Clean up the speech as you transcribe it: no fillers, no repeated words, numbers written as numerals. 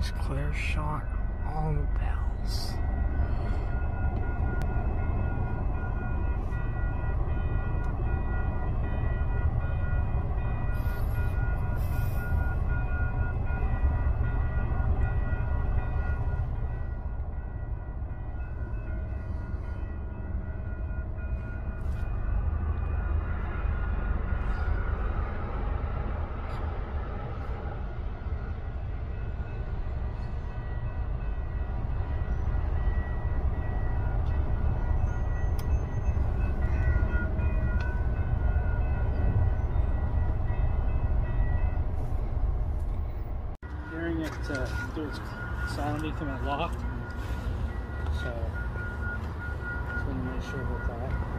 Everything's clear shot. All the bells. Hearing it do its sound anything it locked, so just want to make sure about that.